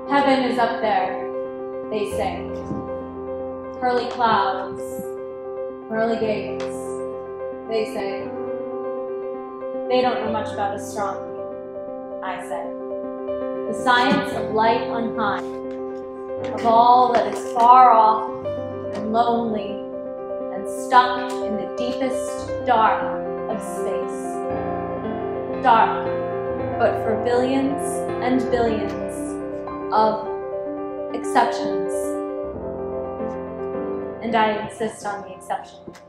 Heaven is up there, they say. Pearly clouds, pearly gates, they say. They don't know much about astronomy, I say. The science of light on high, of all that is far off and lonely and stuck in the deepest dark of space. Dark, but for billions and billions of exceptions. And I insist on the exception.